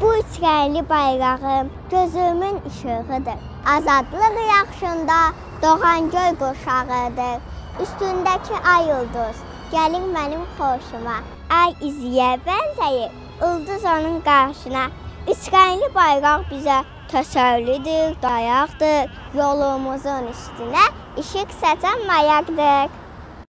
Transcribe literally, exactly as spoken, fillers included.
Bu üç rəngli bayrağım gözümün işığıdır. Azadlıq yaxşında doğan göy qurşağıdır. Üstündəki ay ulduz, gəlin mənim xoşuma. Ay iziyə bənzəyir, ulduz onun qarşına. Üç rəngli bayraq bizə təsəllidir, dayaqdır. Yolumuzun üstünə işıq saçan mayaqdır.